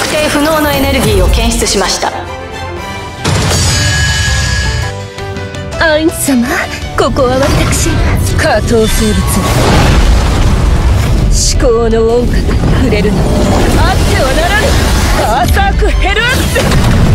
定不能のエネルギーを検出しました。 アイン様、ここは私下等生物思考の音楽に触れるのあってはならぬ。バーサークヘルアッツ。